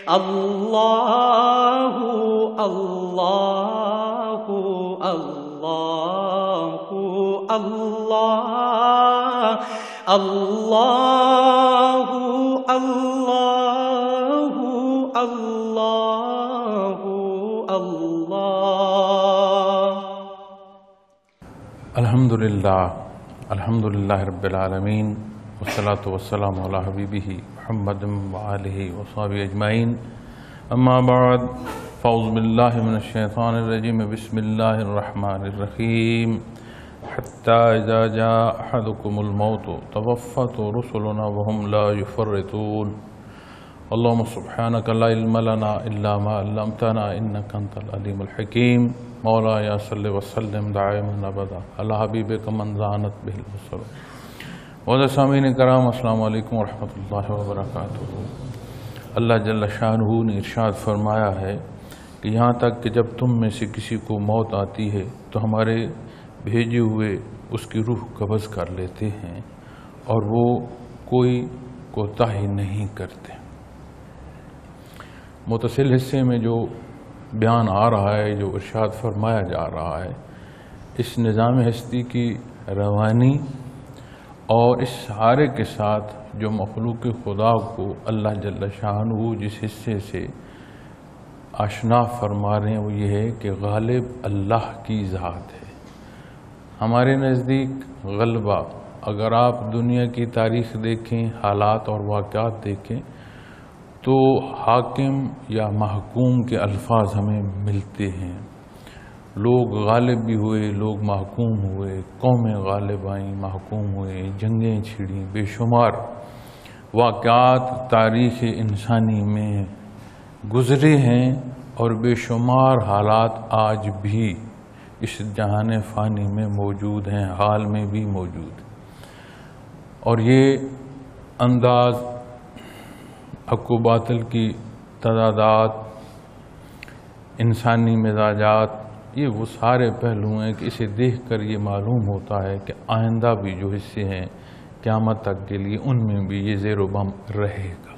اللہ اللہ اللہ اللہ اللہ اللہ اللہ اللہ۔ الحمدللہ رب العالمین والصلاة والسلام علی حبیبہ محمد وآلہ وصحبہ اجمعین، اما بعد فاعوذ باللہ من الشیطان الرجیم، بسم اللہ الرحمن الرحیم۔ حتی اذا جاء احدکم الموت توفت رسلنا وهم لا يفرطون، اللہم سبحانک لا علم لنا الا ما علمتنا انک انت العلیم الحکیم۔ مولا یا صلی وسلم دائما ابدا علی حبیبک من زانت بہ البصر۔ معزز سامعین کرام، السلام علیکم ورحمۃ اللہ وبرکاتہ۔ اللہ جل شانہ نے ارشاد فرمایا ہے کہ یہاں تک کہ جب تم میں سے کسی کو موت آتی ہے تو ہمارے بھیجے ہوئے اس کی روح قبض کر لیتے ہیں اور وہ کوئی کوتاہی نہیں کرتے۔ متصل حصے میں جو بیان آ رہا ہے، جو ارشاد فرمایا جا رہا ہے، اس نظام ہستی کی روانی اور اس سارے کے ساتھ جو مخلوق خدا کو اللہ جل شانہ جس حصے سے آشنا فرما رہے ہیں وہ یہ ہے کہ غالب اللہ کی ذات ہے۔ ہمارے نزدیک غلبہ، اگر آپ دنیا کی تاریخ دیکھیں، حالات اور واقعات دیکھیں تو حاکم یا محکوم کے الفاظ ہمیں ملتے ہیں۔ لوگ غالب بھی ہوئے، لوگ محکوم ہوئے، قومیں غالب آئیں، محکوم ہوئے، جنگیں چھڑیں، بے شمار واقعات تاریخ انسانی میں گزرے ہیں اور بے شمار حالات آج بھی اس جہان فانی میں موجود ہیں، حال میں بھی موجود ہیں۔ اور یہ انداز، حق و باطل کی تضادات، انسانی مزاجات، یہ وہ سارے پہلو ہیں کہ اسے دیکھ کر یہ معلوم ہوتا ہے کہ آئندہ بھی جو حصے ہیں قیامت تک کے لیے ان میں بھی یہ زیر و بم رہے گا۔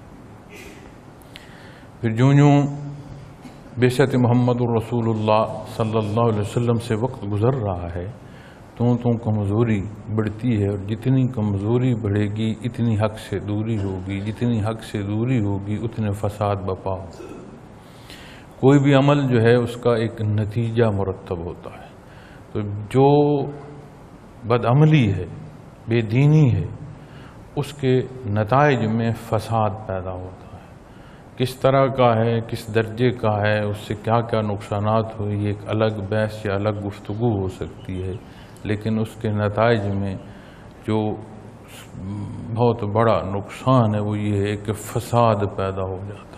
پھر جوں جوں بعثت محمد الرسول اللہ صلی اللہ علیہ وسلم سے وقت گزر رہا ہے تو کمزوری بڑھتی ہے، اور جتنی کمزوری بڑھے گی اتنی حق سے دوری ہوگی، جتنی حق سے دوری ہوگی اتنے فساد بپا ہوگا۔ کوئی بھی عمل جو ہے اس کا ایک نتیجہ مرتب ہوتا ہے، تو جو بدعملی ہے، بے دینی ہے، اس کے نتائج میں فساد پیدا ہوتا ہے۔ کس طرح کا ہے، کس درجے کا ہے، اس سے کیا کیا نقصانات ہوئے، یہ ایک الگ بحث یا الگ گفتگو ہو سکتی ہے، لیکن اس کے نتائج میں جو بہت بڑا نقصان ہے وہ یہ ہے کہ فساد پیدا ہو جاتا ہے۔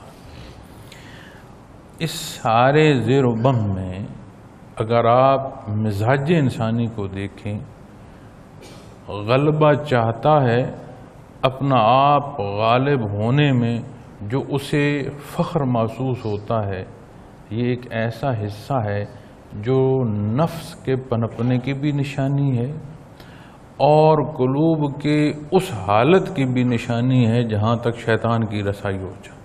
اس سارے زیر و بم میں اگر آپ مزاج انسانی کو دیکھیں، غلبہ چاہتا ہے، اپنا آپ غالب ہونے میں جو اسے فخر محسوس ہوتا ہے، یہ ایک ایسا حصہ ہے جو نفس کے پنپنے کی بھی نشانی ہے اور قلوب کے اس حالت کی بھی نشانی ہے جہاں تک شیطان کی رسائی ہو جائے۔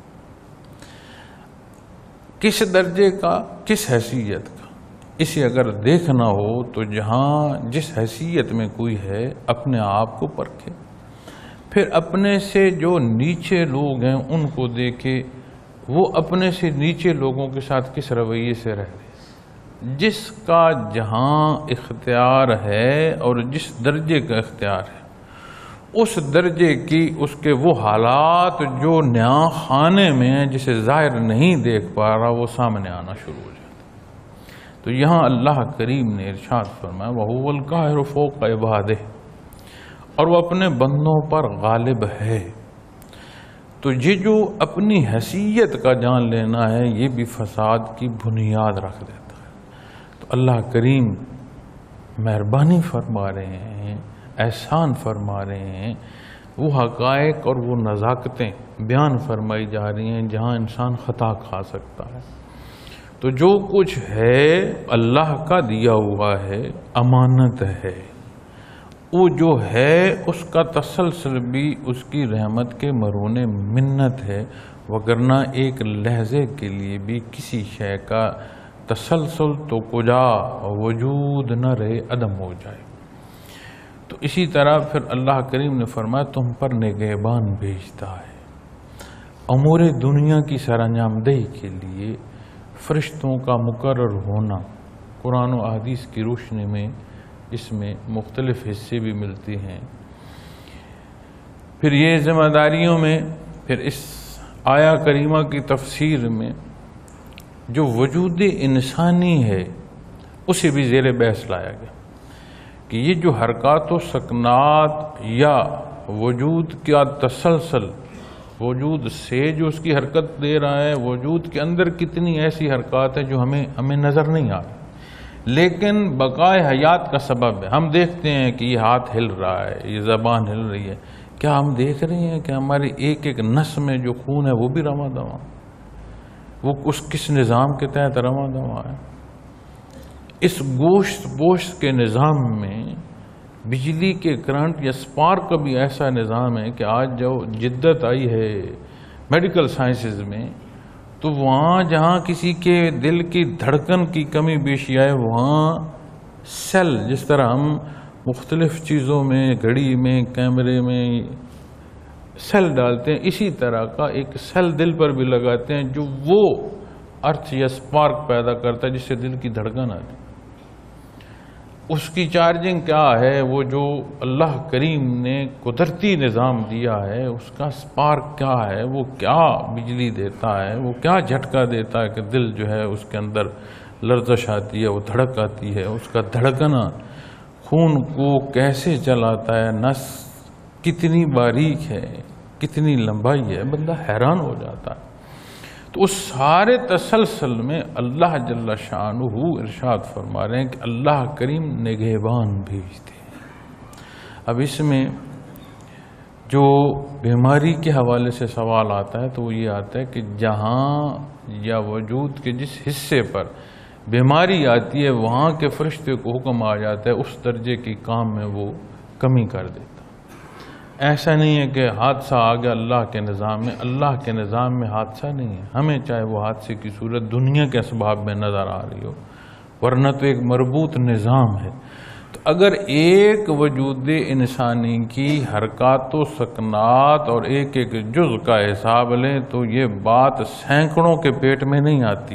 کس درجے کا، کس حیثیت کا، اسے اگر دیکھنا ہو تو جہاں جس حیثیت میں کوئی ہے اپنے آپ کو پرکھے، پھر اپنے سے جو نیچے لوگ ہیں ان کو دیکھے، وہ اپنے سے نیچے لوگوں کے ساتھ کس رویے سے رہ رہے۔ جس کا جہاں اختیار ہے اور جس درجے کا اختیار ہے، اس درجے کی اس کے وہ حالات جو نیا خانے میں ہیں جسے ظاہر نہیں دیکھ پا رہا، وہ سامنے آنا شروع ہو جاتا۔ تو یہاں اللہ کریم نے ارشاد فرمایا وَهُوَ الْقَاهِرُ فَوْقَ عِبَادِهِ، اور وہ اپنے بندوں پر غالب ہے۔ تو یہ جو اپنی حیثیت کا جان لینا ہے یہ بھی فساد کی بنیاد رکھ دیتا ہے۔ تو اللہ کریم مہربانی فرما رہے ہیں، احسان فرما رہے ہیں، وہ حقائق اور وہ نزاکتیں بیان فرمائی جا رہی ہیں جہاں انسان خطا کھا سکتا ہے۔ تو جو کچھ ہے اللہ کا دیا ہوا ہے، امانت ہے، وہ جو ہے اس کا تسلسل بھی اس کی رحمت کے مرہون منت ہے، وگرنہ ایک لحظے کے لیے بھی کسی شے کا تسلسل تو کجا وجود نہ رہے، عدم ہو جائے۔ تو اسی طرح پھر اللہ کریم نے فرمایا تم پر نگہبان بھیجتا ہے۔ امور دنیا کی سر انجام دہی کے لیے فرشتوں کا مقرر ہونا، قرآن و احادیث کی روشنی میں اس میں مختلف حصے بھی ملتے ہیں۔ پھر یہ ذمہ داریوں میں پھر اس آیا کریمہ کی تفسیر میں جو وجود انسانی ہے اسے بھی زیر بحث لایا گیا کہ یہ جو حرکات و سکنات یا وجود کا تسلسل، وجود سے جو اس کی حرکت دے رہا ہے، وجود کے اندر کتنی ایسی حرکات ہیں جو ہمیں نظر نہیں آ رہی لیکن بقائے حیات کا سبب ہے۔ ہم دیکھتے ہیں کہ یہ ہاتھ ہل رہا ہے، یہ زبان ہل رہی ہے، کیا ہم دیکھ رہے ہیں کہ ہماری ایک ایک نس میں جو خون ہے وہ بھی رواں دواں، وہ کس نظام کے تحت رواں دواں ہے؟ اس گوشت پوشت کے نظام میں بجلی کے کرنٹ یا سپارک کا بھی ایسا نظام ہے کہ آج جو جدت آئی ہے میڈیکل سائنسز میں، تو وہاں جہاں کسی کے دل کی دھڑکن کی کمی بیشی آئے وہاں سیل، جس طرح ہم مختلف چیزوں میں، گھڑی میں، کیمرے میں سیل ڈالتے ہیں، اسی طرح کا ایک سیل دل پر بھی لگاتے ہیں جو وہ ارتھ یا سپارک پیدا کرتا ہے جس سے دل کی دھڑکن آتی ہے۔ اس کی چارجنگ کیا ہے؟ وہ جو اللہ کریم نے قدرتی نظام دیا ہے اس کا سپارک کیا ہے؟ وہ کیا بجلی دیتا ہے؟ وہ کیا جھٹکا دیتا ہے کہ دل جو ہے اس کے اندر لرزش آتی ہے، وہ دھڑک آتی ہے، اس کا دھڑکنا خون کو کیسے چلاتا ہے، نس کتنی باریک ہے، کتنی لمبائی ہے، بندہ حیران ہو جاتا ہے۔ تو اس سارے تسلسل میں اللہ جل شانہ ارشاد فرما رہے ہیں کہ اللہ کریم نگہبان بھیجتے ہیں۔ اب اس میں جو بیماری کے حوالے سے سوال آتا ہے تو وہ یہ آتا ہے کہ جہاں یا وجود کے جس حصے پر بیماری آتی ہے وہاں کے فرشتے کو حکم آ جاتا ہے اس درجے کی کام میں وہ کمی کر دیتا۔ ایسا نہیں ہے کہ حادثہ آ گیا اللہ کے نظام میں، اللہ کے نظام میں حادثہ نہیں ہے، ہمیں چاہے وہ حادثے کی صورت دنیا کے اسباب میں نظر آ رہی ہو، ورنہ تو ایک مربوط نظام ہے۔ تو اگر ایک وجود انسانی کی حرکات و سکنات اور ایک ایک جز کا حساب لیں تو یہ بات سینکڑوں کے پیٹ میں نہیں آتی،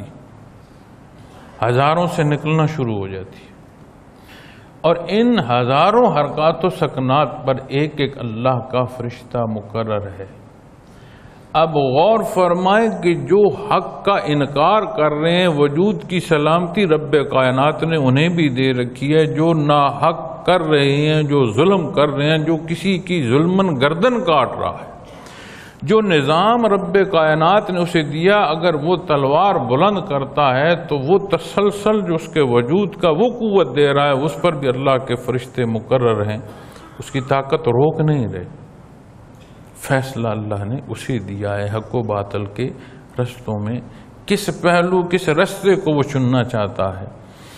ہزاروں سے نکلنا شروع ہو جاتی ہے۔ اور ان ہزاروں حرکات و سکنات پر ایک ایک اللہ کا فرشتہ مقرر ہے۔ اب غور فرمائیں کہ جو حق کا انکار کر رہے ہیں وجود کی سلامتی رب کائنات نے انہیں بھی دے رکھی ہے، جو ناحق کر رہے ہیں، جو ظلم کر رہے ہیں، جو کسی کی ظلمن گردن کاٹ رہا ہے، جو نظام رب کائنات نے اسے دیا اگر وہ تلوار بلند کرتا ہے تو وہ تسلسل جو اس کے وجود کا وہ قوت دے رہا ہے اس پر بھی اللہ کے فرشتے مقرر ہیں، اس کی طاقت روک نہیں رہے۔ فیصلہ اللہ نے اسے دیا ہے حق و باطل کے رستوں میں، کس پہلو کس رستے کو وہ چننا چاہتا ہے۔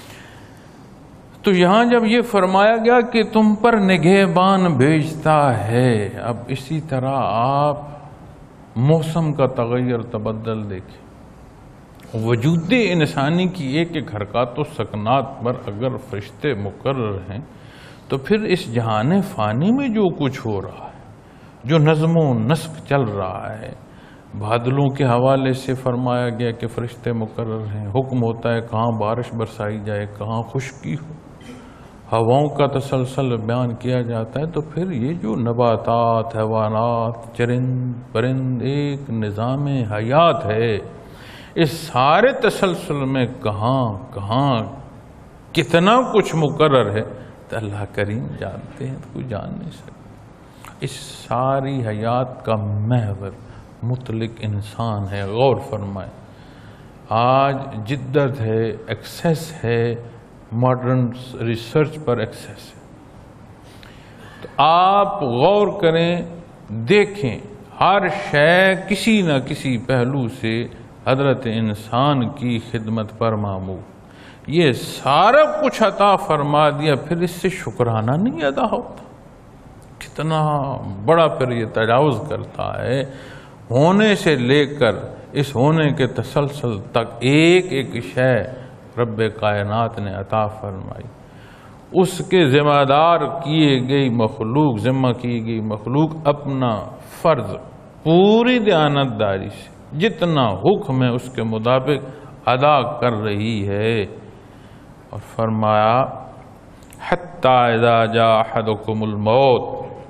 تو یہاں جب یہ فرمایا گیا کہ تم پر نگہبان بھیجتا ہے، اب اسی طرح آپ موسم کا تغیر تبدل دیکھیں، وجود انسانی کی ایک ایک حرکات و سکنات پر اگر فرشتے مقرر ہیں تو پھر اس جہان فانی میں جو کچھ ہو رہا ہے، جو نظم و نسق چل رہا ہے، بادلوں کے حوالے سے فرمایا گیا کہ فرشتے مقرر ہیں، حکم ہوتا ہے کہاں بارش برسائی جائے، کہاں خشکی ہو، ہواؤں کا تسلسل بیان کیا جاتا ہے۔ تو پھر یہ جو نباتات، حیوانات، چرند پرند ایک نظام حیات ہے، اس سارے تسلسل میں کہاں کہاں کتنا کچھ مقرر ہے تو اللہ کریم جانتے ہیں، کوئی جان نہیں سکتا۔ اس ساری حیات کا محور مطلق انسان ہے۔ غور فرمائیں، آج جدت ہے، ایکسیس ہے، ماڈرن ریسرچ پر ایکسیس ہے، تو آپ غور کریں، دیکھیں، ہر شے کسی نہ کسی پہلو سے حضرت انسان کی خدمت پر معمول۔ یہ سارا کچھ عطا فرما دیا، پھر اس سے شکرانہ نہیں ادا ہوتا؟ کتنا بڑا پھر یہ تجاوز کرتا ہے ہونے سے لے کر اس ہونے کے تسلسل تک ایک ایک شے رب کائنات نے عطا فرمائی. اس کے ذمہ دار ذمہ کی گئی مخلوق اپنا فرض پوری دیانتداری سے جتنا حکم ہے اس کے مطابق ادا کر رہی ہے. اور فرمایا حتی اذا جاء احدکم الموت،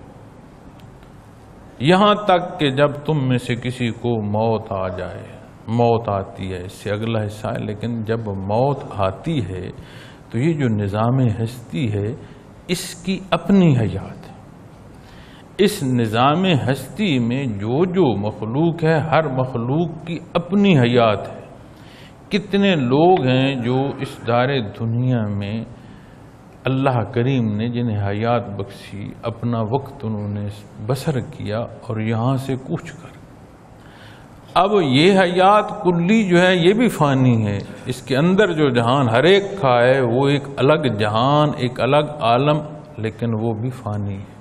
یہاں تک کہ جب تم میں سے کسی کو موت آ جائے. موت آتی ہے، اس سے اگلا حصہ ہے، لیکن جب موت آتی ہے تو یہ جو نظام ہستی ہے اس کی اپنی حیات ہے. اس نظام ہستی میں جو مخلوق ہے ہر مخلوق کی اپنی حیات ہے. کتنے لوگ ہیں جو اس دار دنیا میں اللہ کریم نے جنہیں حیات بخشی، اپنا وقت انہوں نے بسر کیا اور یہاں سے کوچ کر. اب یہ حیات کلی جو ہے یہ بھی فانی ہے. اس کے اندر جو جہان ہر ایک کا ہے وہ ایک الگ جہان، ایک الگ عالم، لیکن وہ بھی فانی ہے.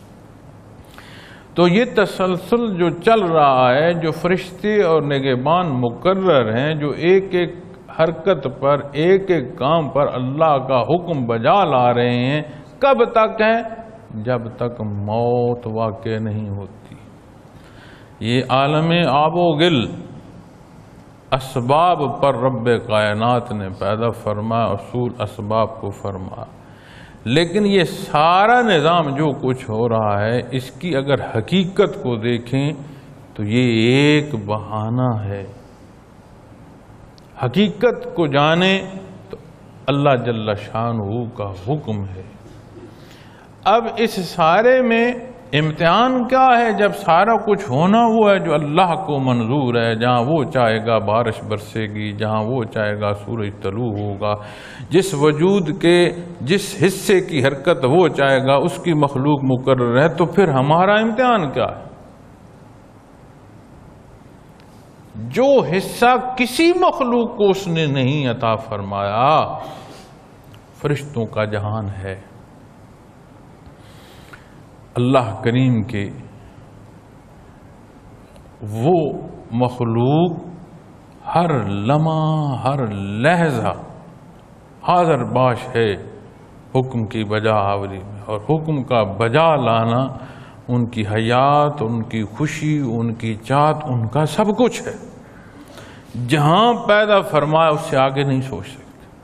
تو یہ تسلسل جو چل رہا ہے، جو فرشتے اور نگہبان مقرر ہیں جو ایک ایک حرکت پر، ایک ایک کام پر اللہ کا حکم بجا لا رہے ہیں، کب تک ہے؟ جب تک موت واقع نہیں ہوتی. یہ عالم آب و گل اسباب پر رب کائنات نے پیدا فرمایا، اصول اسباب کو فرمایا. لیکن یہ سارا نظام جو کچھ ہو رہا ہے اس کی اگر حقیقت کو دیکھیں تو یہ ایک بہانہ ہے. حقیقت کو جانیں تو اللہ جل شانہ کا حکم ہے. اب اس سارے میں امتحان کیا ہے؟ جب سارا کچھ ہونا ہوا ہے جو اللہ کو منظور ہے، جہاں وہ چاہے گا بارش برسے گی، جہاں وہ چاہے گا سورج طلوع ہوگا، جس وجود کے جس حصے کی حرکت وہ چاہے گا اس کی مخلوق مقرر ہے، تو پھر ہمارا امتحان کیا ہے؟ جو حصہ کسی مخلوق کو اس نے نہیں عطا فرمایا، فرشتوں کا جہان ہے. اللہ کریم کے وہ مخلوق ہر لمحہ ہر لحظہ حاضر باش ہے حکم کی بجا آوری میں. اور حکم کا بجا لانا ان کی حیات، ان کی خوشی، ان کی چاہت، ان کا سب کچھ ہے. جہاں پیدا فرمایا اس سے آگے نہیں سوچ سکتے.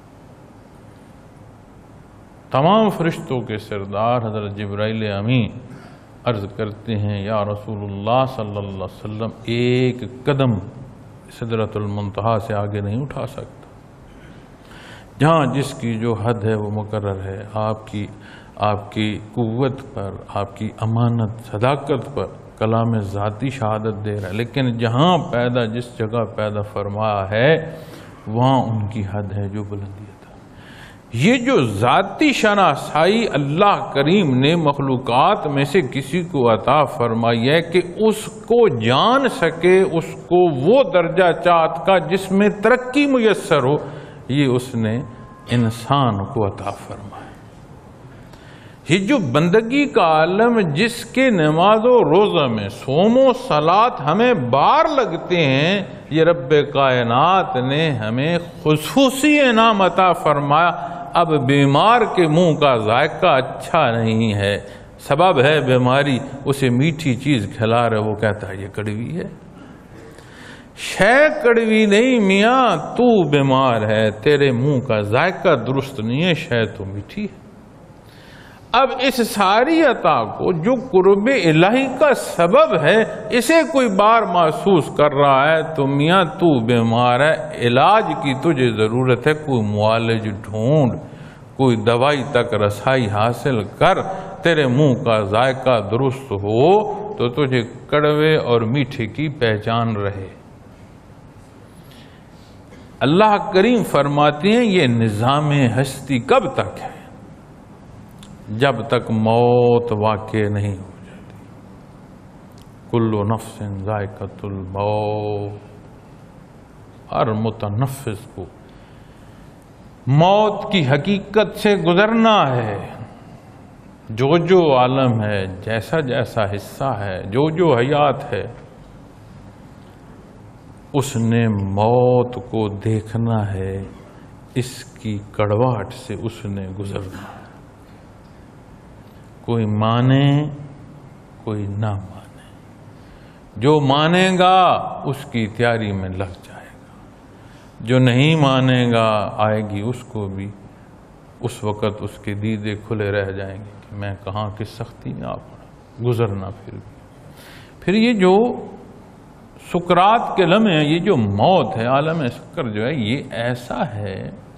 تمام فرشتوں کے سردار حضرت جبرائیل امین عرض کرتے ہیں یا رسول اللہ صلی اللہ علیہ وسلم ایک قدم سدرۃ المنتہا سے آگے نہیں اٹھا سکتا. جہاں جس کی جو حد ہے وہ مقرر ہے. آپ کی قوت پر، آپ کی امانت صداقت پر کلام ذاتی شہادت دے رہا ہے. لیکن جہاں جس جگہ پیدا فرمایا ہے وہاں ان کی حد ہے جو بلندی. یہ جو ذاتی شناسائی اللہ کریم نے مخلوقات میں سے کسی کو عطا فرمائی ہے کہ اس کو جان سکے، اس کو وہ درجہ چاہت کا جس میں ترقی میسر ہو، یہ اس نے انسان کو عطا فرمایا. یہ جو بندگی کا عالم جس کے نماز و روزہ میں صوم و صلات ہمیں بار لگتے ہیں، یہ رب کائنات نے ہمیں خصوصی انعام عطا فرمایا. اب بیمار کے منہ کا ذائقہ اچھا نہیں ہے، سبب ہے بیماری، اسے میٹھی چیز کھلا رہے، وہ کہتا ہے یہ کڑوی ہے. شے کڑوی نہیں میاں، تو بیمار ہے، تیرے منہ کا ذائقہ درست نہیں ہے، شے تو میٹھی ہے. اب اس ساری عطا کو جو قرب الہی کا سبب ہے اسے کوئی بار محسوس کر رہا ہے تو میاں تو بیمار ہے، علاج کی تجھے ضرورت ہے، کوئی معالج ڈھونڈ، کوئی دوائی تک رسائی حاصل کر، تیرے منہ کا ذائقہ درست ہو تو تجھے کڑوے اور میٹھے کی پہچان رہے. اللہ کریم فرماتے ہیں یہ نظام ہستی کب تک ہے؟ جب تک موت واقع نہیں ہو جاتی. کل نفس ذائقۃ الموت، ہر متنفس کو موت کی حقیقت سے گزرنا ہے. جو عالم ہے، جیسا جیسا حصہ ہے، جو حیات ہے، اس نے موت کو دیکھنا ہے، اس کی کڑواہٹ سے اس نے گزرنا ہے۔ کوئی مانے کوئی نہ مانے، جو مانے گا اس کی تیاری میں لگ جائے گا، جو نہیں مانے گا آئے گی اس کو بھی اس وقت اس کے دیدے کھلے رہ جائیں گے کہ میں کہاں کس سختی میں آ پڑا، گزرنا پھر یہ جو سکرات کے لمحے، یہ جو موت ہے، عالم سکر جو ہے، یہ ایسا ہے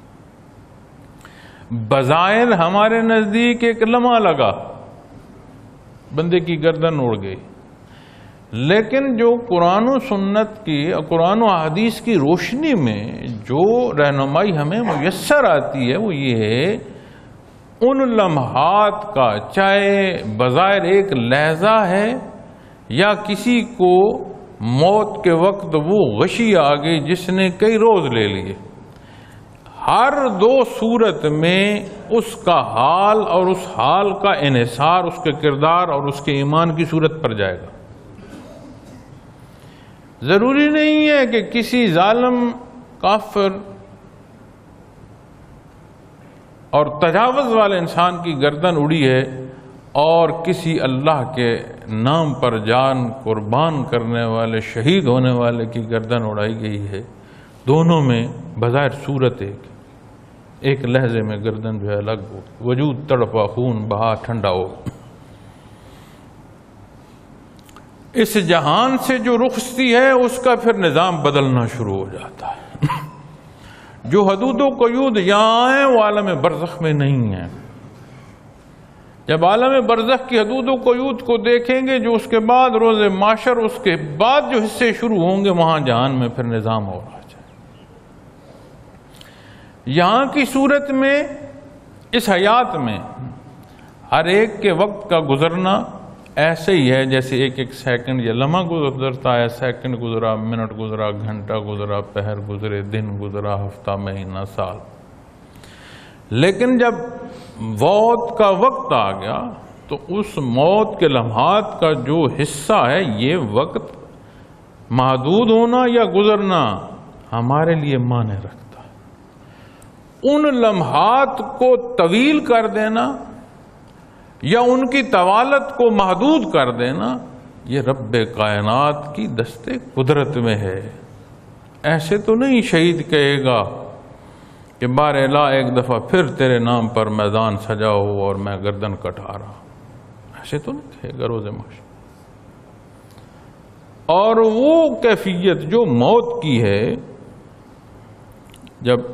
بظاہر ہمارے نزدیک ایک لمحہ لگا، بندے کی گردن اڑ گئی، لیکن جو قرآن و سنت کی، قرآن و حدیث کی روشنی میں جو رہنمائی ہمیں میسر آتی ہے وہ یہ ہے ان لمحات کا، چاہے بظاہر ایک لحظہ ہے یا کسی کو موت کے وقت وہ غشی آ گئی جس نے کئی روز لے لیے، ہر دو صورت میں اس کا حال اور اس حال کا انحصار اس کے کردار اور اس کے ایمان کی صورت پر جائے گا۔ ضروری نہیں ہے کہ کسی ظالم، کافر اور تجاوز والے انسان کی گردن اڑی ہے اور کسی اللہ کے نام پر جان قربان کرنے والے، شہید ہونے والے کی گردن اڑائی گئی ہے، دونوں میں بظاہر صورت ایک لہجے میں گردن جو ہے الگ ہو، وجود تڑپا، خون بہا، ٹھنڈا ہو۔ اس جہان سے جو رخصتی ہے اس کا پھر نظام بدلنا شروع ہو جاتا ہے۔ جو حدود و قیود یہاں ہیں وہ عالم برزخ میں نہیں ہیں۔ جب عالم برزخ کی حدود و قیود کو دیکھیں گے، جو اس کے بعد روز محشر، اس کے بعد جو حصے شروع ہوں گے، وہاں جہان میں پھر نظام ہو رہا ہے۔ یہاں کی صورت میں، اس حیات میں ہر ایک کے وقت کا گزرنا ایسے ہی ہے جیسے ایک ایک سیکنڈ یا لمحہ گزرتا ہے، سیکنڈ گزرا، منٹ گزرا، گھنٹہ گزرا، پہر گزرے، دن گزرا، ہفتہ، مہینہ، سال۔ لیکن جب موت کا وقت آ گیا تو اس موت کے لمحات کا جو حصہ ہے، یہ وقت محدود ہونا یا گزرنا ہمارے لیے معنی رکھتا ہے۔ ان لمحات کو طویل کر دینا یا ان کی طوالت کو محدود کر دینا، یہ رب کائنات کی دست قدرت میں ہے۔ ایسے تو نہیں شہید کہے گا کہ بار الہ ایک دفعہ پھر تیرے نام پر میدان سجا ہو اور میں گردن کٹا رہا، ایسے تو نہیں کہے گا روز محشر۔ اور وہ کیفیت جو موت کی ہے، جب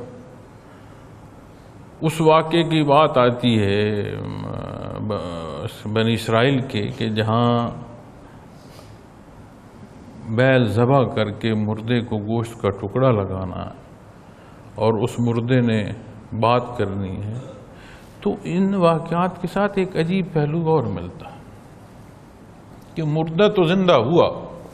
اس واقعے کی بات آتی ہے بنی اسرائیل کے کہ جہاں بیل ذبح کر کے مردے کو گوشت کا ٹکڑا لگانا ہے اور اس مردے نے بات کرنی ہے، تو ان واقعات کے ساتھ ایک عجیب پہلو اور ملتا ہے کہ مردہ تو زندہ ہوا،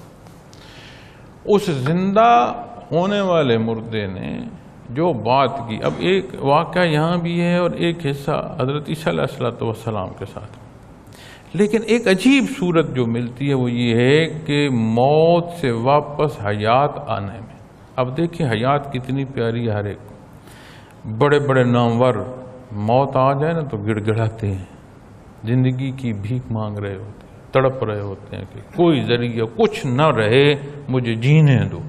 اس زندہ ہونے والے مردے نے جو بات کی، اب ایک واقعہ یہاں بھی ہے اور ایک حصہ حضرت عیسیٰ علیہ السلام کے ساتھ، لیکن ایک عجیب صورت جو ملتی ہے وہ یہ ہے کہ موت سے واپس حیات آنے میں۔ اب دیکھیں حیات کتنی پیاری ہے، ہر ایک بڑے بڑے نامور موت آ جائے نا تو گڑ گڑاتے ہیں، زندگی کی بھیک مانگ رہے ہوتے ہیں، تڑپ رہے ہوتے ہیں کہ کوئی ذریعہ کچھ نہ رہے، مجھے جینے دو۔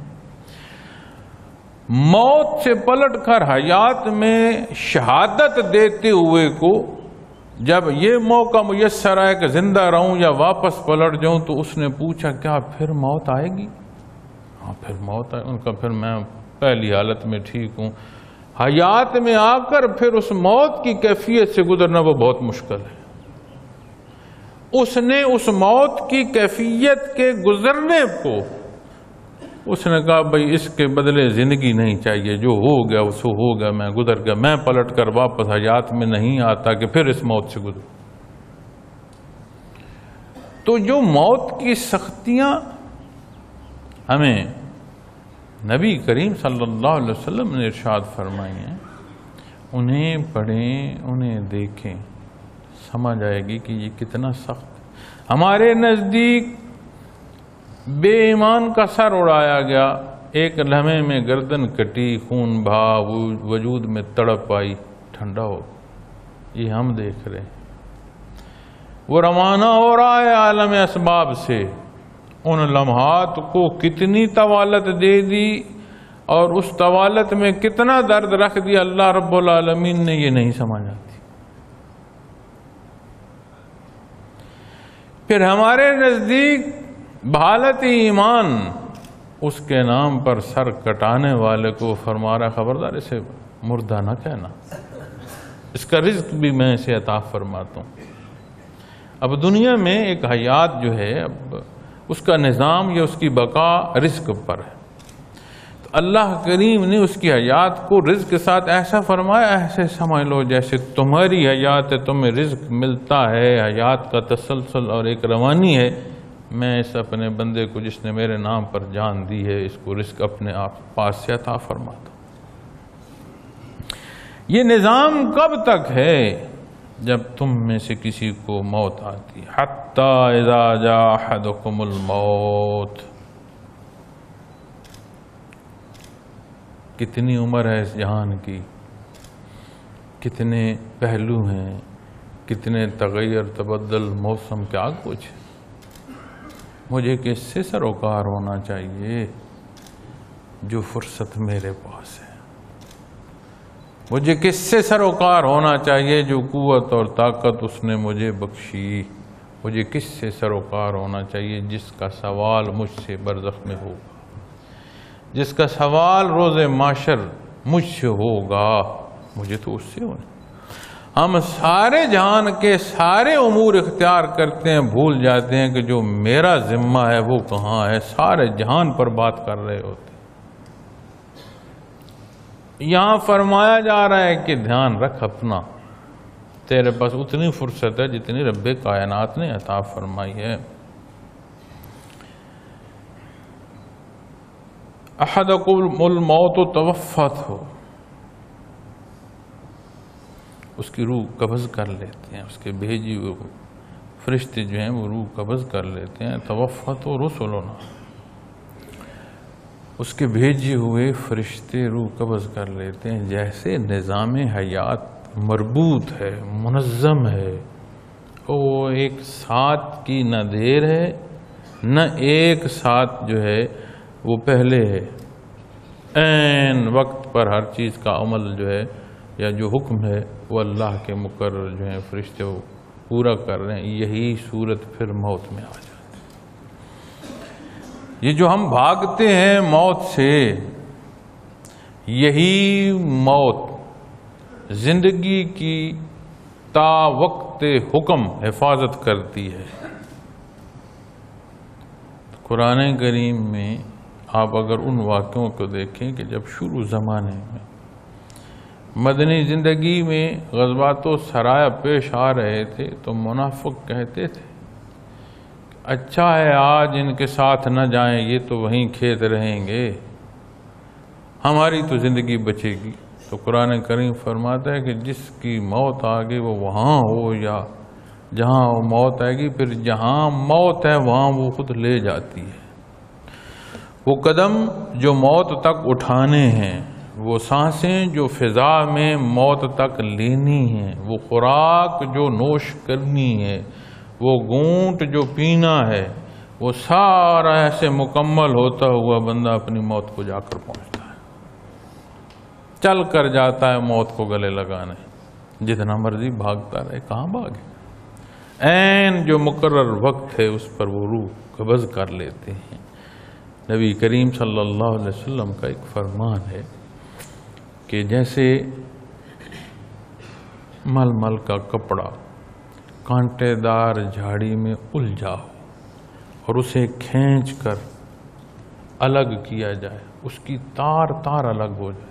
موت سے پلٹ کر حیات میں شہادت دیتے ہوئے کو جب یہ موقع میسر آئے کہ زندہ رہوں یا واپس پلٹ جاؤں، تو اس نے پوچھا کیا پھر موت آئے گی؟ ہاں پھر موت آئے۔ ان کا پھر میں پہلی حالت میں ٹھیک ہوں۔ حیات میں آ کر پھر اس موت کی کیفیت سے گزرنا وہ بہت مشکل ہے۔ اس نے اس موت کی کیفیت کے گزرنے کو اس نے کہا بھائی اس کے بدلے زندگی نہیں چاہیے، جو ہو گیا وہ سو ہو گیا، میں گزر گیا، میں پلٹ کر واپس حیات میں نہیں آتا کہ پھر اس موت سے گزروں۔ تو جو موت کی سختیاں ہمیں نبی کریم صلی اللہ علیہ وسلم نے ارشاد فرمائی ہیں، انہیں پڑھیں، انہیں دیکھیں، سمجھ آئے گی کہ یہ کتنا سخت۔ ہمارے نزدیک بے ایمان کا سر اڑایا گیا ایک لمحے میں گردن کٹی، خون بہا، وجود میں تڑپ آئی، ٹھنڈا ہو. یہ ہم دیکھ رہے ہیں. وہ روانہ ہو رہا ہے عالم اسباب سے. ان لمحات کو کتنی طوالت دے دی اور اس طوالت میں کتنا درد رکھ دیا اللہ رب العالمین نے، یہ نہیں سمجھ آتی. پھر ہمارے نزدیک بحالت ایمان، اس کے نام پر سر کٹانے والے کو فرما رہا خبردار اسے مردہ نہ کہنا، اس کا رزق بھی میں اسے عطا فرماتا ہوں. اب دنیا میں ایک حیات جو ہے، اب اس کا نظام یا اس کی بقا رزق پر ہے. تو اللہ کریم نے اس کی حیات کو رزق کے ساتھ ایسا فرمایا، ایسے سمجھ لو جیسے تمہاری حیات ہے، تمہیں رزق ملتا ہے، حیات کا تسلسل اور ایک روانی ہے. میں اس اپنے بندے کو جس نے میرے نام پر جان دی ہے، اس کو رزق اپنے آپ پاس سے عطا فرماتا. یہ نظام کب تک ہے؟ جب تم میں سے کسی کو موت آتی. حتی اذا جاء احدکم الموت. کتنی عمر ہے اس جہان کی، کتنے پہلو ہیں، کتنے تغیر تبدل، موسم، کیا کچھ. مجھے کس سے سروکار ہونا چاہیے؟ جو فرصت میرے پاس ہے. مجھے کس سے سروکار ہونا چاہیے؟ جو قوت اور طاقت اس نے مجھے بخشی. مجھے کس سے سروکار ہونا چاہیے؟ جس کا سوال مجھ سے برزخ میں ہوگا، جس کا سوال روز معاشر مجھ سے ہوگا. مجھے تو اس سے ہونا. ہم سارے جہان کے سارے امور اختیار کرتے ہیں، بھول جاتے ہیں کہ جو میرا ذمہ ہے وہ کہاں ہے. سارے جہان پر بات کر رہے ہوتے. یہاں فرمایا جا رہا ہے کہ دھیان رکھ اپنا، تیرے پاس اتنی فرصت ہے جتنی رب کائنات نے عطا فرمائی ہے. احدکم الموت توفت ہو. اس کی روح قبض کر لیتے ہیں، اس کے بھیجی ہوئے فرشتے جو ہیں وہ روح قبض کر لیتے ہیں. توفت رسلنا، اس کے بھیجے ہوئے فرشتے روح قبض کر لیتے ہیں. جیسے نظام حیات مربوط ہے، منظم ہے، وہ ایک ساتھ کی نہ دیر ہے نہ ایک ساتھ جو ہے وہ پہلے ہے. عین وقت پر ہر چیز کا عمل جو ہے یا جو حکم ہے وہ اللہ کے مقرر جو ہیں فرشتے وہ پورا کر رہے ہیں. یہی صورت پھر موت میں آ جاتی. یہ جو ہم بھاگتے ہیں موت سے، یہی موت زندگی کی تا وقت حکم حفاظت کرتی ہے. قرآن کریم میں آپ اگر ان واقعوں کو دیکھیں کہ جب شروع زمانے میں مدنی زندگی میں غزوات و سرایا پیش آ رہے تھے تو منافق کہتے تھے اچھا ہے آج ان کے ساتھ نہ جائیں، یہ تو وہیں کھیت رہیں گے، ہماری تو زندگی بچے گی. تو قرآن کریم فرماتا ہے کہ جس کی موت آگے وہ وہاں ہو یا جہاں وہ موت آئے گی، پھر جہاں موت ہے وہاں وہ خود لے جاتی ہے. وہ قدم جو موت تک اٹھانے ہیں، وہ سانسیں جو فضا میں موت تک لینی ہیں، وہ خوراک جو نوش کرنی ہے، وہ گھونٹ جو پینا ہے، وہ سارا ایسے مکمل ہوتا ہوا بندہ اپنی موت کو جا کر پہنچتا ہے. چل کر جاتا ہے موت کو گلے لگانے. جتنا مرضی بھاگتا رہے، کہاں بھاگے. عین جو مقرر وقت ہے اس پر وہ روح قبض کر لیتے ہیں. نبی کریم صلی اللہ علیہ وسلم کا ایک فرمان ہے کہ جیسے مل مل کا کپڑا کانٹے دار جھاڑی میں الجھا ہو اور اسے کھینچ کر الگ کیا جائے، اس کی تار تار الگ ہو جائے.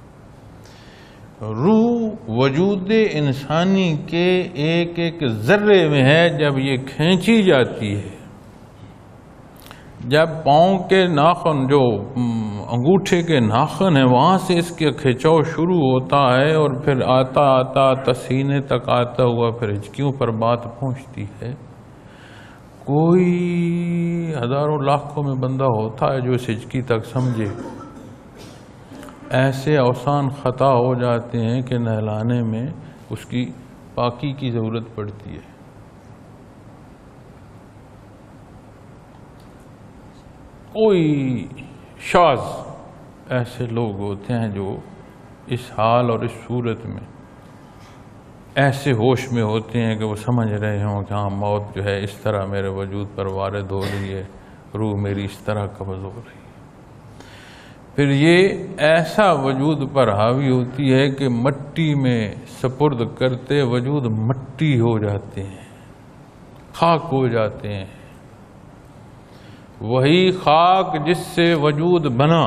روح وجود انسانی کے ایک ایک ذرے میں ہے. جب یہ کھینچی جاتی ہے، جب پاؤں کے ناخن جو انگوٹھے کے ناخن ہیں وہاں سے اس کے کھینچاؤ شروع ہوتا ہے اور پھر آتا آتا تسینے تک آتا ہوا پھر ہچکیوں پر بات پہنچتی ہے، کوئی ہزاروں لاکھوں میں بندہ ہوتا ہے جو اس ہچکی تک سمجھے. ایسے اوسان خطا ہو جاتے ہیں کہ نہلانے میں اس کی پاکی کی ضرورت پڑتی ہے. کوئی شاذ ایسے لوگ ہوتے ہیں جو اس حال اور اس صورت میں ایسے ہوش میں ہوتے ہیں کہ وہ سمجھ رہے ہوں کہ ہاں موت جو ہے اس طرح میرے وجود پر وارد ہو رہی ہے، روح میری اس طرح قبض ہو رہی ہے. پھر یہ ایسا وجود پر حاوی ہوتی ہے کہ مٹی میں سپرد کرتے وجود مٹی ہو جاتے ہیں، خاک ہو جاتے ہیں. وہی خاک جس سے وجود بنا،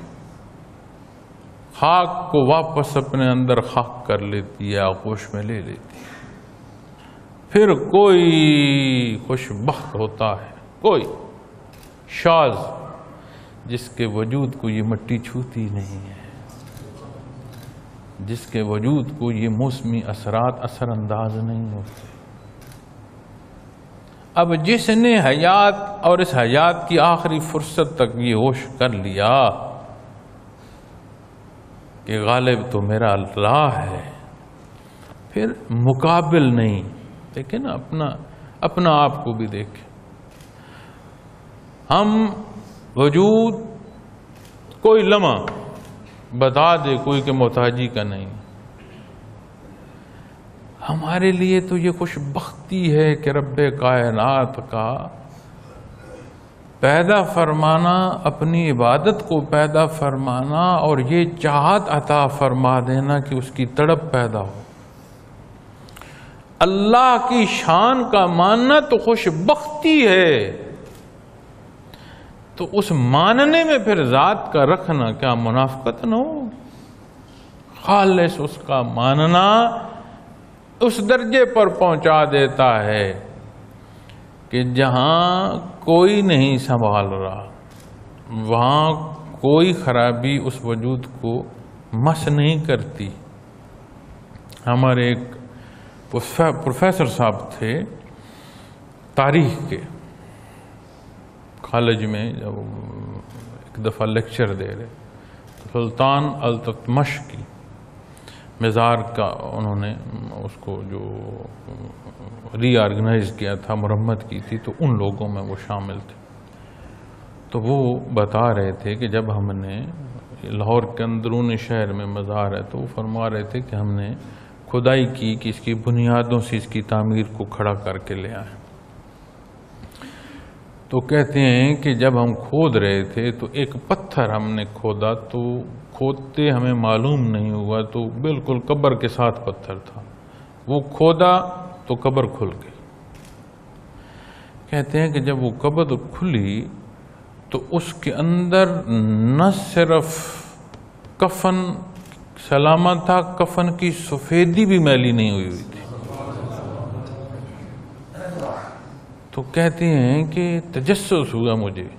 خاک کو واپس اپنے اندر خاک کر لیتی ہے، آغوش میں لے لیتی ہے. پھر کوئی خوش بخت ہوتا ہے، کوئی شاذ جس کے وجود کو یہ مٹی چھوتی نہیں ہے، جس کے وجود کو یہ موسمی اثرات اثر انداز نہیں ہوتے. اب جس نے حیات اور اس حیات کی آخری فرصت تک یہ ہوش کر لیا کہ غالب تو میرا اللہ ہے، پھر مقابل نہیں. دیکھیں نا، اپنا آپ کو بھی دیکھیں. ہم وجود کوئی لمحہ بتا دے کوئی کہ محتاجی کا نہیں. ہمارے لیے تو یہ خوش بختی ہے کہ رب کائنات کا پیدا فرمانا، اپنی عبادت کو پیدا فرمانا اور یہ چاہت عطا فرما دینا کہ اس کی تڑپ پیدا ہو. اللہ کی شان کا ماننا تو خوش بختی ہے، تو اس ماننے میں پھر ذات کا رکھنا کیا منافقت نہ ہو؟ خالص اس کا ماننا اس درجے پر پہنچا دیتا ہے کہ جہاں کوئی نہیں سنبھال رہا، وہاں کوئی خرابی اس وجود کو مس نہیں کرتی. ہمارے ایک پروفیسر صاحب تھے تاریخ کے، کالج میں جب ایک دفعہ لیکچر دے رہے تو سلطان التتمش کی مزار کا انہوں نے اس کو جو ری آرگنائز کیا تھا، مرمت کی تھی، تو ان لوگوں میں وہ شامل تھے. تو وہ بتا رہے تھے کہ جب ہم نے لاہور کے اندرونی شہر میں مزار ہے تو وہ فرما رہے تھے کہ ہم نے کھدائی کی کہ اس کی بنیادوں سے اس کی تعمیر کو کھڑا کر کے لے آئے. تو کہتے ہیں کہ جب ہم کھود رہے تھے تو ایک پتھر ہم نے کھودا، تو کھودتے ہمیں معلوم نہیں ہوا تو بالکل قبر کے ساتھ پتھر تھا. وہ کھودا تو قبر کھل گئی. کہتے ہیں کہ جب وہ قبر کھلی تو اس کے اندر نہ صرف کفن سلامت تھا، کفن کی سفیدی بھی میلی نہیں ہوئی تھی. تو کہتے ہیں کہ تجسس ہوا مجھے،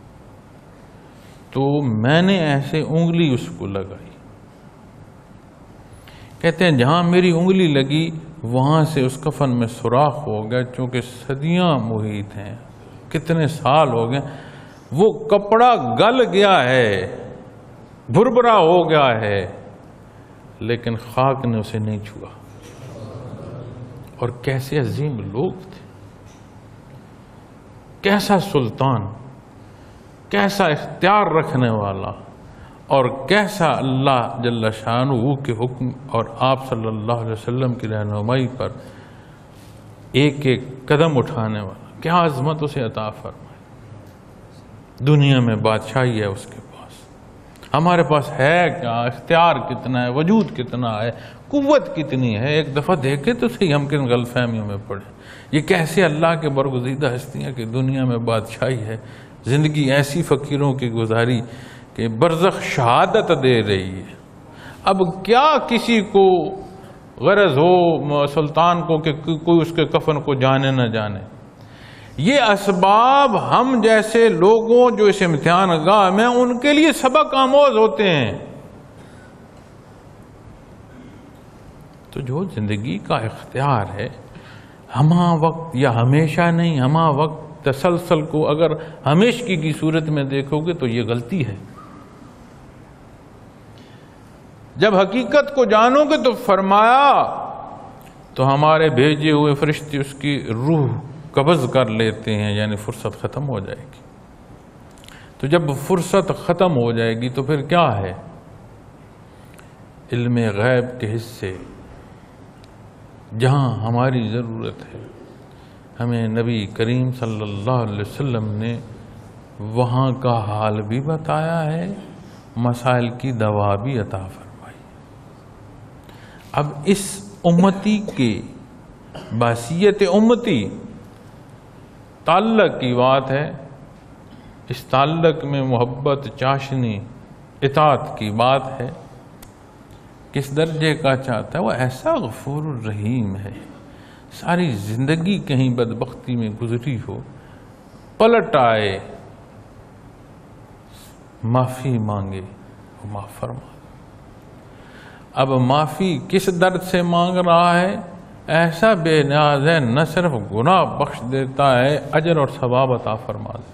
تو میں نے ایسے انگلی اس کو لگائی. کہتے ہیں جہاں میری انگلی لگی وہاں سے اس کفن میں سوراخ ہو گیا، چونکہ صدیاں محیط ہیں، کتنے سال ہو گئے، وہ کپڑا گل گیا ہے، بھربھرا ہو گیا ہے، لیکن خاک نے اسے نہیں چھوا. اور کیسے عظیم لوگ تھے، کیسا سلطان، کیسا اختیار رکھنے والا، اور کیسا اللہ جل شانہ کے حکم اور آپ صلی اللہ علیہ وسلم کی رہنمائی پر ایک ایک قدم اٹھانے والا. کیا عظمت اسے عطا فرمائے. دنیا میں بادشاہی ہے اس کے پاس، ہمارے پاس ہے کیا؟ اختیار کتنا ہے، وجود کتنا ہے، قوت کتنی ہے. ایک دفعہ دیکھے تو صحیح ہم کن غلط فہمیوں میں پڑے. یہ کیسے اللہ کے برگزیدہ ہستیاں کہ دنیا میں بادشاہی ہے، زندگی ایسی فقیروں کی گزاری کہ برزخ شہادت دے رہی ہے. اب کیا کسی کو غرض ہو سلطان کو کہ کوئی اس کے کفن کو جانے نہ جانے. یہ اسباب ہم جیسے لوگوں جو اس امتحان گاہ میں ان کے لیے سبق آموز ہوتے ہیں. تو جو زندگی کا اختیار ہے، ہمہ وقت یا ہمیشہ نہیں، ہمہ وقت تسلسل کو اگر ہمیشگی کی صورت میں دیکھو گے تو یہ غلطی ہے. جب حقیقت کو جانو گے تو فرمایا تو ہمارے بھیجے ہوئے فرشتے اس کی روح قبض کر لیتے ہیں، یعنی فرصت ختم ہو جائے گی. تو جب فرصت ختم ہو جائے گی تو پھر کیا ہے؟ علم غیب کے حصے جہاں ہماری ضرورت ہے، ہمیں نبی کریم صلی اللہ علیہ وسلم نے وہاں کا حال بھی بتایا ہے، مسائل کی دوا بھی عطا فرمائی. اب اس امتی کے بحیثیت امتی تعلق کی بات ہے. اس تعلق میں محبت، چاشنی، اطاعت کی بات ہے. کس درجے کا چاہتا ہے؟ وہ ایسا غفور الرحیم ہے. ساری زندگی کہیں بدبختی میں گزری ہو، پلٹ آئے، معافی مانگے، وہ معاف فرما. اب معافی کس درد سے مانگ رہا ہے؟ ایسا بے نیاز ہے، نہ صرف گناہ بخش دیتا ہے، اجر اور ثواب عطا فرما دیتا.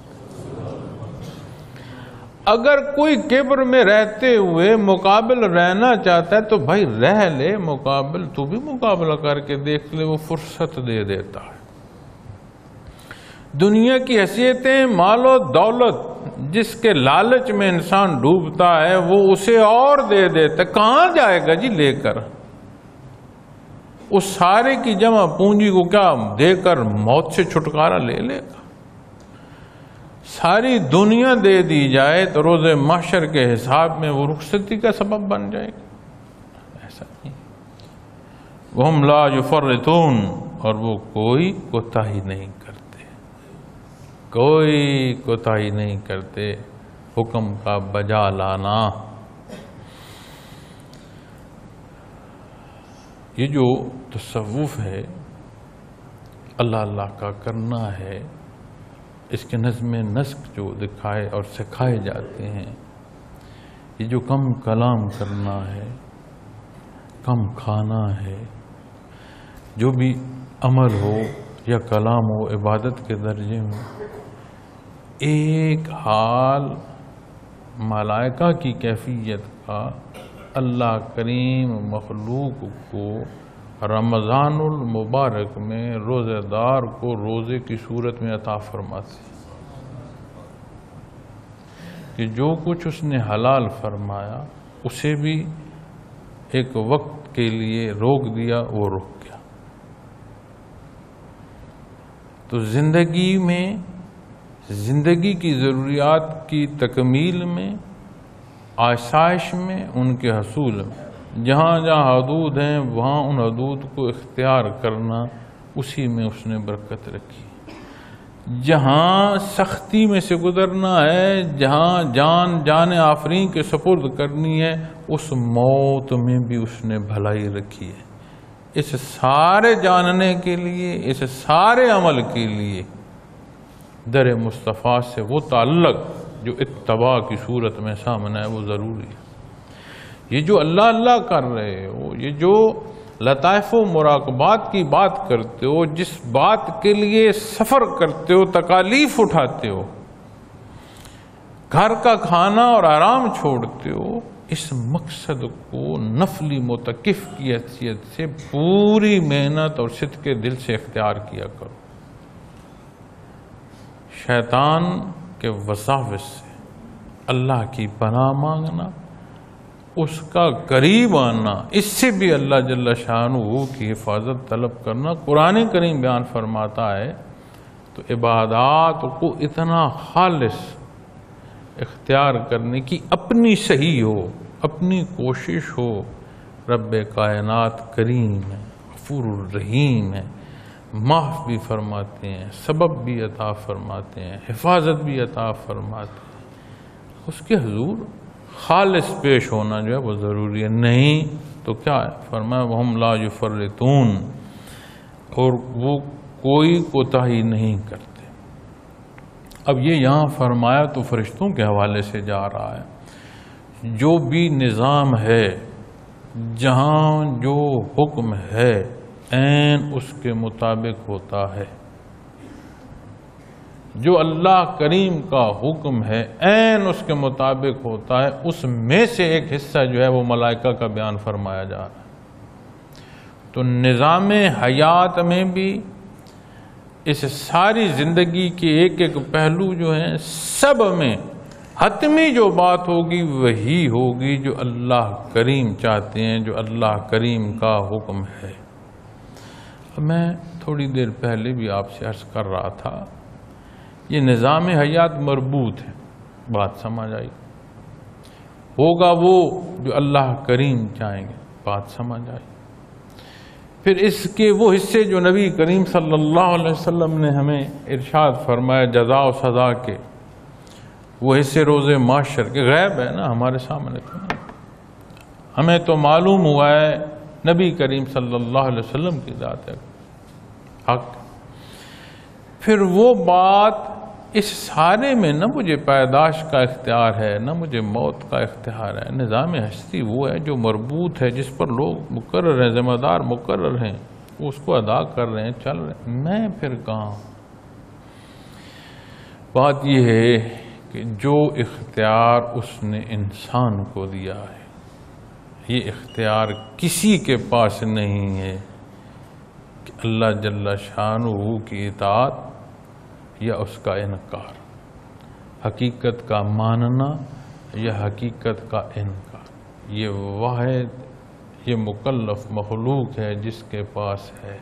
اگر کوئی کبر میں رہتے ہوئے مقابل رہنا چاہتا ہے تو بھائی رہ لے مقابل، تو بھی مقابلہ کر کے دیکھ لے، وہ فرصت دے دیتا ہے. دنیا کی حیثیتیں، مال و دولت جس کے لالچ میں انسان ڈوبتا ہے وہ اسے اور دے دیتا ہے. کہاں جائے گا جی لے کر؟ اس سارے کی جمع پونجی کو کیا دے کر موت سے چھٹکارا لے لے گا؟ ساری دنیا دے دی جائے تو روز محشر کے حساب میں وہ رخصتی کا سبب بن جائے گا. ایسا نہیں. وَهُمْ لَا يُفَرِّطُونَ، اور وہ کوئی کوتاہی نہیں کرتے، کوئی کوتاہی نہیں کرتے. حکم کا بجا لانا، یہ جو تصوف ہے، اللہ اللہ کا کرنا ہے، اس کے نظم نسق جو دکھائے اور سکھائے جاتے ہیں، یہ جو کم کلام کرنا ہے، کم کھانا ہے، جو بھی عمل ہو یا کلام ہو عبادت کے درجے میں، ایک حال ملائکہ کی کیفیت کا اللہ کریم مخلوق کو رمضان المبارک میں روزہ دار کو روزے کی صورت میں عطا فرماتے کہ جو کچھ اس نے حلال فرمایا اسے بھی ایک وقت کے لیے روک دیا، وہ رک گیا. تو زندگی میں، زندگی کی ضروریات کی تکمیل میں، آسائش میں، ان کے حصول میں، جہاں جہاں حدود ہیں وہاں ان حدود کو اختیار کرنا، اسی میں اس نے برکت رکھی. جہاں سختی میں سے گزرنا ہے، جہاں جان آفرین کے سپرد کرنی ہے، اس موت میں بھی اس نے بھلائی رکھی ہے. اس سارے جاننے کے لیے، اس سارے عمل کے لیے در مصطفیٰ سے وہ تعلق جو اتباع کی صورت میں سامنے ہے وہ ضروری ہے. یہ جو اللہ اللہ کر رہے ہو، یہ جو لطائف و مراقبات کی بات کرتے ہو، جس بات کے لیے سفر کرتے ہو، تکالیف اٹھاتے ہو، گھر کا کھانا اور آرام چھوڑتے ہو، اس مقصد کو نفلی متقف کی حیثیت سے پوری محنت اور صدق دل سے اختیار کیا کرو. شیطان کے وساوس سے اللہ کی پناہ مانگنا، اس کا قریب آنا، اس سے بھی اللہ جل شانہ کی حفاظت طلب کرنا. قرآن کریم بیان فرماتا ہے تو عبادات کو اتنا خالص اختیار کرنے کی اپنی صحیح ہو، اپنی کوشش ہو. رب کائنات کریم ہے، غفور الرحیم ہے، معاف بھی فرماتے ہیں، سبب بھی عطا فرماتے ہیں، حفاظت بھی عطا فرماتے ہیں. اس کے حضور خالص پیش ہونا جو ہے وہ ضروری ہے. نہیں تو کیا ہے؟ فرمایا وَهُمْ لَا يُفَرِّطُونَ، اور وہ کوئی کوتاہی نہیں کرتے. اب یہ یہاں فرمایا تو فرشتوں کے حوالے سے جا رہا ہے. جو بھی نظام ہے، جہاں جو حکم ہے عین اس کے مطابق ہوتا ہے. جو اللہ کریم کا حکم ہے عین اس کے مطابق ہوتا ہے، اس میں سے ایک حصہ جو ہے وہ ملائکہ کا بیان فرمایا جا رہا ہے۔ تو نظام حیات میں بھی اس ساری زندگی کے ایک ایک پہلو جو ہیں سب میں حتمی جو بات ہوگی وہی ہوگی جو اللہ کریم چاہتے ہیں، جو اللہ کریم کا حکم ہے۔ میں تھوڑی دیر پہلے بھی آپ سے عرض کر رہا تھا، یہ نظام حیات مربوط ہے، بات سمجھ آئی؟ ہوگا وہ جو اللہ کریم چاہیں گے، بات سمجھ آئی؟ پھر اس کے وہ حصے جو نبی کریم صلی اللہ علیہ وسلم نے ہمیں ارشاد فرمایا جزا و سزا کے، وہ حصے روز محشر کے غیب ہے نا ہمارے سامنے، تو ہمیں تو معلوم ہوا ہے نبی کریم صلی اللہ علیہ وسلم کی ذات ہے حق۔ پھر وہ بات اس سارے میں نہ مجھے پیدائش کا اختیار ہے نہ مجھے موت کا اختیار ہے، نظام ہستی وہ ہے جو مربوط ہے، جس پر لوگ مقرر ہیں، ذمہ دار مقرر ہیں، وہ اس کو ادا کر رہے ہیں، چل رہے ہیں، میں پھر کہاں؟ بات یہ ہے کہ جو اختیار اس نے انسان کو دیا ہے، یہ اختیار کسی کے پاس نہیں ہے کہ اللہ جل شانہ کی اطاعت یا اس کا انکار، حقیقت کا ماننا یا حقیقت کا انکار، یہ واحد یہ مکلف مخلوق ہے جس کے پاس ہے،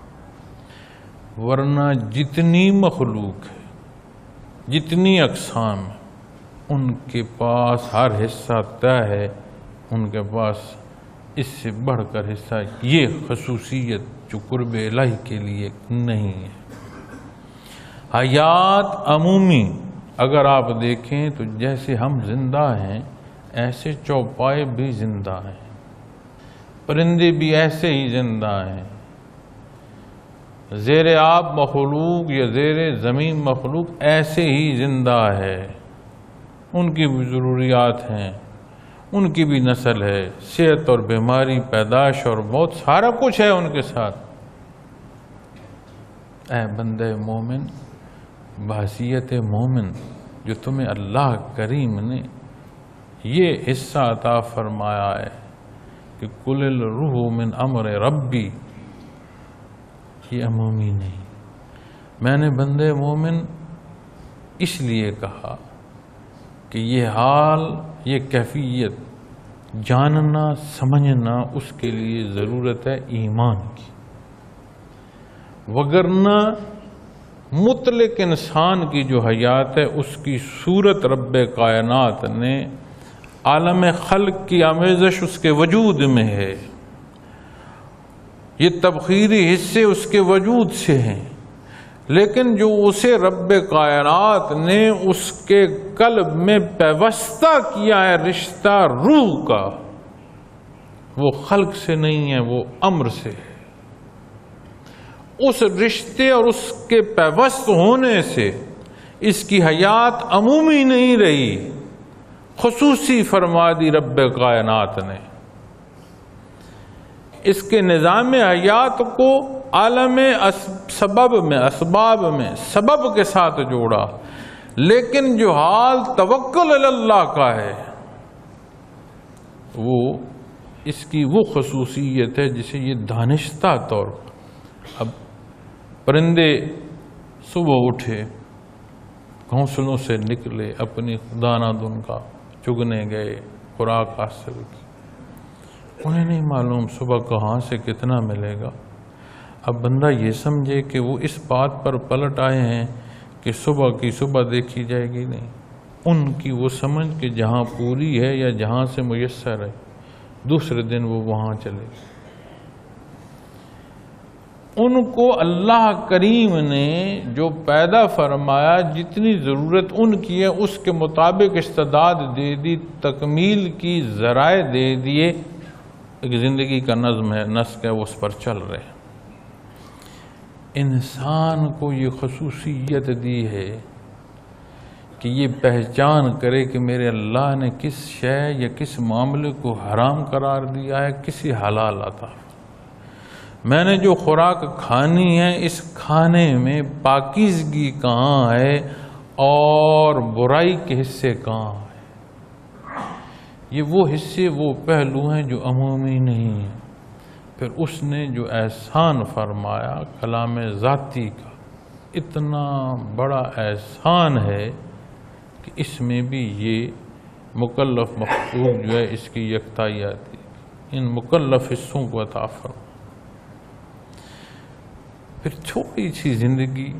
ورنہ جتنی مخلوق ہے، جتنی اقسام ہے، ان کے پاس ہر حصہ طے ہے، ان کے پاس اس سے بڑھ کر حصہ یہ خصوصیت جو قرب الہی کے لیے نہیں ہے۔ حیات عمومی اگر آپ دیکھیں تو جیسے ہم زندہ ہیں ایسے چوپائے بھی زندہ ہیں، پرندے بھی ایسے ہی زندہ ہیں، زیر آب مخلوق یا زیر زمین مخلوق ایسے ہی زندہ ہے، ان کی بھی ضروریات ہیں، ان کی بھی نسل ہے، صحت اور بیماری، پیدائش اور موت، سارا کچھ ہے ان کے ساتھ۔ اے بندے مومن، بحیثیت مومن جو تمہیں اللہ کریم نے یہ حصہ عطا فرمایا ہے کہ قل الروح من امر ربی، یہ عمومی نہیں، میں نے بندے مومن اس لیے کہا کہ یہ حال، یہ کیفیت جاننا سمجھنا اس کے لیے ضرورت ہے ایمان کی، وگرنہ مطلق انسان کی جو حیات ہے اس کی صورت رب کائنات نے عالم خلق کی آمیزش اس کے وجود میں ہے، یہ تبخیری حصے اس کے وجود سے ہیں، لیکن جو اسے رب کائنات نے اس کے قلب میں پیوستہ کیا ہے رشتہ روح کا، وہ خلق سے نہیں ہے، وہ امر سے ہے۔ اس رشتے اور اس کے پیوست ہونے سے اس کی حیات عمومی نہیں رہی، خصوصی فرما دی رب کائنات نے۔ اس کے نظام حیات کو عالم سبب میں، اسباب میں سبب کے ساتھ جوڑا، لیکن جو حال توکل علی اللہ کا ہے وہ اس کی وہ خصوصیت ہے جسے یہ دانشتہ طور پر، اب پرندے صبح اٹھے، گھونسلوں سے نکلے، اپنی دانہ دن کا چگنے گئے، خوراک حاصل کی، انہیں نہیں معلوم صبح کہاں سے کتنا ملے گا۔ اب بندہ یہ سمجھے کہ وہ اس بات پر پلٹ آئے ہیں کہ صبح کی صبح دیکھی جائے گی، نہیں، ان کی وہ سمجھ کہ جہاں پوری ہے یا جہاں سے میسر ہے دوسرے دن وہ وہاں چلے گی۔ ان کو اللہ کریم نے جو پیدا فرمایا، جتنی ضرورت ان کی ہے اس کے مطابق استعداد دے دی، تکمیل کی ذرائع دے دیے، ایک زندگی کا نظم ہے، نسق ہے، وہ اس پر چل رہے ہیں۔ انسان کو یہ خصوصیت دی ہے کہ یہ پہچان کرے کہ میرے اللہ نے کس شے یا کس معاملے کو حرام قرار دیا ہے، کسی حلال عطا، میں نے جو خوراک کھانی ہے اس کھانے میں پاکیزگی کہاں ہے اور برائی کے حصے کہاں ہے؟ یہ وہ حصے، وہ پہلو ہیں جو عمومی نہیں ہیں۔ پھر اس نے جو احسان فرمایا کلام ذاتی کا، اتنا بڑا احسان ہے کہ اس میں بھی یہ مکلف مخلوق جو ہے اس کی یکتائی آتی ہے، ان مکلف حصوں کو عطا فرما۔ پھر چھوٹی سی زندگی،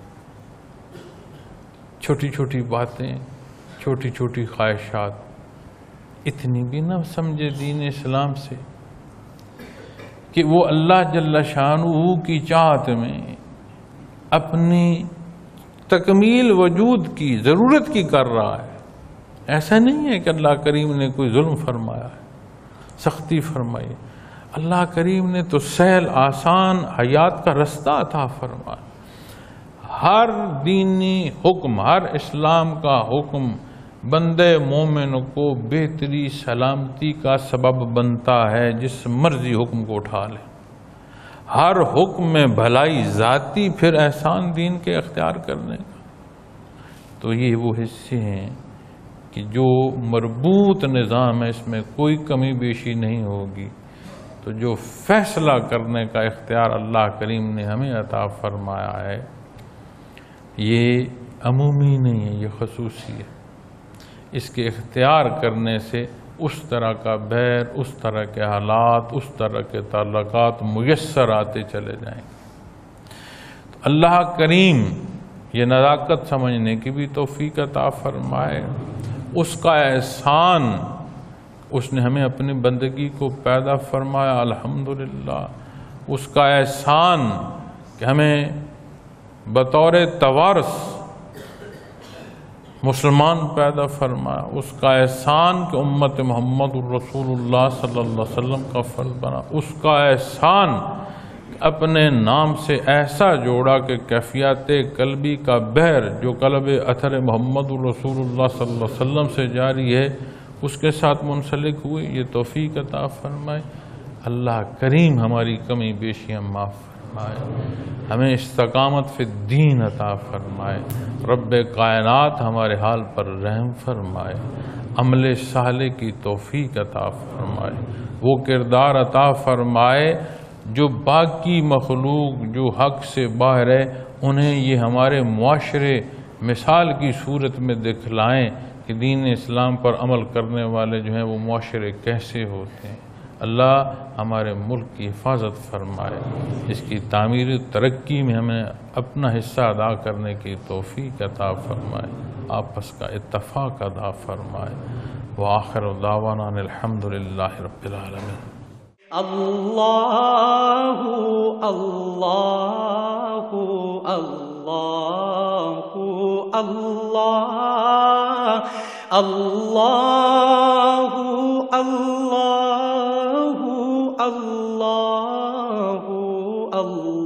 چھوٹی چھوٹی باتیں، چھوٹی چھوٹی خواہشات، اتنی بھی نہ سمجھے دین اسلام سے کہ وہ اللہ جل شانہ کی چاہت میں اپنی تکمیل وجود کی ضرورت کی کر رہا ہے۔ ایسا نہیں ہے کہ اللہ کریم نے کوئی ظلم فرمایا ہے، سختی فرمائی۔ اللہ کریم نے تو سہل آسان حیات کا رستہ عطا فرمایا۔ ہر دینی حکم، ہر اسلام کا حکم بندے مومن کو بہتری سلامتی کا سبب بنتا ہے، جس مرضی حکم کو اٹھا لے۔ ہر حکم میں بھلائی ذاتی، پھر احسان دین کے اختیار کرنے کا۔ تو یہ وہ حصے ہیں کہ جو مربوط نظام ہے، اس میں کوئی کمی بیشی نہیں ہوگی۔ تو جو فیصلہ کرنے کا اختیار اللہ کریم نے ہمیں عطا فرمایا ہے، یہ عمومی نہیں ہے، یہ خصوصی ہے۔ اس کے اختیار کرنے سے اس طرح کا بیر، اس طرح کے حالات، اس طرح کے تعلقات میسر آتے چلے جائیں گے۔ تو اللہ کریم یہ نزاکت سمجھنے کی بھی توفیق عطا فرمائے۔ اس کا احسان، اس نے ہمیں اپنی بندگی کو پیدا فرمایا، الحمدللہ۔ اس کا احسان کہ ہمیں بطور توارث مسلمان پیدا فرمایا، اس کا احسان کہ امت محمد الرسول اللہ صلی اللہ علیہ وسلم کا فرد بنا، اس کا احسان اپنے نام سے ایسا جوڑا کہ کیفیات قلبی کا بحر جو قلب اثر محمد الرسول اللہ صلی اللہ علیہ وسلم سے جاری ہے اس کے ساتھ منسلک ہوئی، یہ توفیق عطا فرمائے۔ اللہ کریم ہماری کمی بیشیاں معاف فرمائے، ہمیں استقامت فی الدین عطا فرمائے۔ رب کائنات ہمارے حال پر رحم فرمائے، عمل صالح کی توفیق عطا فرمائے، وہ کردار عطا فرمائے جو باقی مخلوق جو حق سے باہر ہے انہیں یہ ہمارے معاشرے مثال کی صورت میں دکھلائیں کہ دین اسلام پر عمل کرنے والے جو ہیں وہ معاشرے کیسے ہوتے ہیں۔ اللہ ہمارے ملک کی حفاظت فرمائے، اس کی تعمیر ترقی میں ہمیں اپنا حصہ ادا کرنے کی توفیق عطا فرمائے، آپس کا اتفاق ادا فرمائے۔ وآخر دعوانا الحمدللہ رب العالمین۔ اللہ اللہ اللہ اللہ اللہ اللہ اللہ اللہ